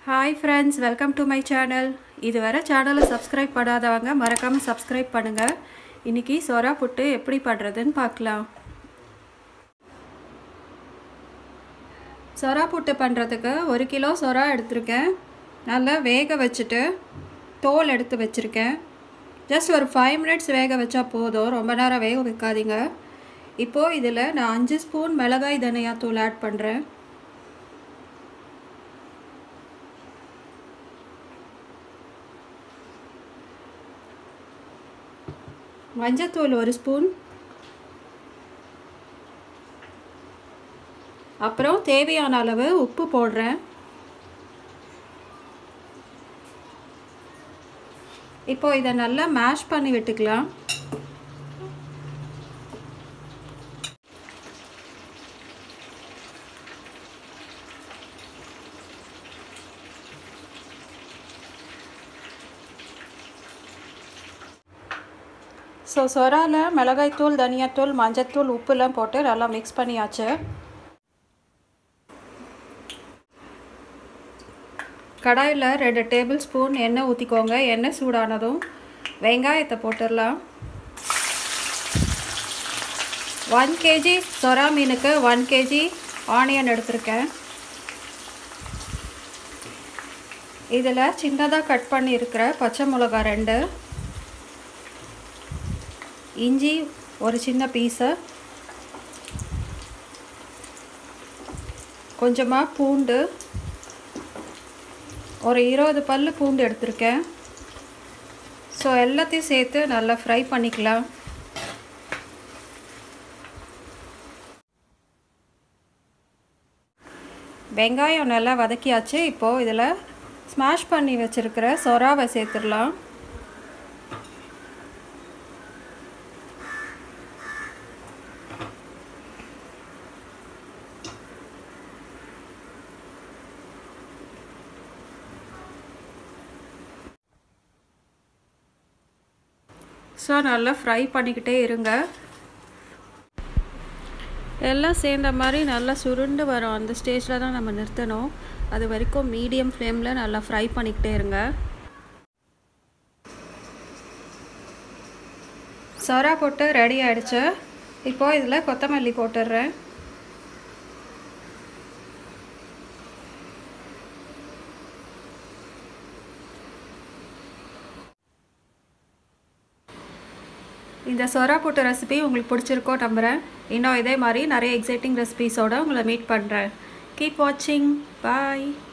Hi friends, welcome to my channel. இதுவரை சேனலை subscribe பண்ணாதவங்க மறக்காம சப்ஸ்கிரைப் பண்ணுங்க. இன்னைக்கு சொரா புட்டு எப்படி பண்றதுன்னு பார்க்கலாம். சொரா புட்டு பண்றதுக்கு 1 கிலோ சொரா எடுத்துர்க்கேன். நல்லா வேக வச்சிட்டு தோல் எடுத்து வச்சிருக்கேன். ஜஸ்ட் ஒரு 5 minutes வேக வச்சா போதும். ரொம்ப நேரம் வேக வைக்காதீங்க. இப்போ இதில நான் 5 ஸ்பூன் மிளகாய் தனியா தூள் ஆட் பண்றேன். மஞ்சத்தூள் 1 ஸ்பூன். அப்புறம் தேவையான அளவு உப்பு போடுறேன். இப்போ இத நல்லா மேஷ் பண்ணி விட்டுக்கலாம். சொரால மிளகாய் தூள், தனியா தூள், மஞ்சத்தூள், உப்புலாம் போட்டு நல்லா மிக்ஸ் பண்ணியாச்சு. கடாயில் 2 டேபிள் ஸ்பூன் எண்ணெய் ஊற்றிக்கோங்க. எண்ணெய் சூடானதும் வெங்காயத்தை போட்டுடலாம். 1 kg சொரா மீனுக்கு 1 kg ஆனியன் எடுத்திருக்கேன். இதில் சின்னதாக கட் பண்ணியிருக்கிற பச்சை மிளகாய் 2, இஞ்சி ஒரு சின்ன பீஸு, கொஞ்சமாக பூண்டு, ஒரு 20 பல்லு பூண்டு எடுத்திருக்கேன். ஸோ எல்லாத்தையும் சேர்த்து நல்லா ஃப்ரை பண்ணிக்கலாம். வெங்காயம் நல்லா வதக்கியாச்சு. இப்போது இதில் ஸ்மாஷ் பண்ணி வச்சுருக்கிற சொராவை சேர்த்துடலாம். ஸோ நல்லா ஃப்ரை பண்ணிக்கிட்டே இருங்க. எல்லாம் சேர்ந்த மாதிரி நல்லா சுருண்டு வரும். அந்த ஸ்டேஜில் தான் நம்ம நிறுத்தணும். அது வரைக்கும் மீடியம் ஃப்ளேமில் நல்லா ஃப்ரை பண்ணிக்கிட்டே இருங்க. சொரா போட்டு ரெடி ஆகிடுச்சு. இப்போது இதில் கொத்தமல்லி போட்டுடுறேன். இந்த சொரா புட்டு ரெசிபி உங்களுக்கு பிடிச்சிருக்கோ நம்புகிறேன். இன்னும் இதே மாதிரி நிறைய எக்ஸைட்டிங் ரெசிபீஸோடு உங்களை மீட் பண்ணுறேன். கீப் வாட்சிங். பாய்.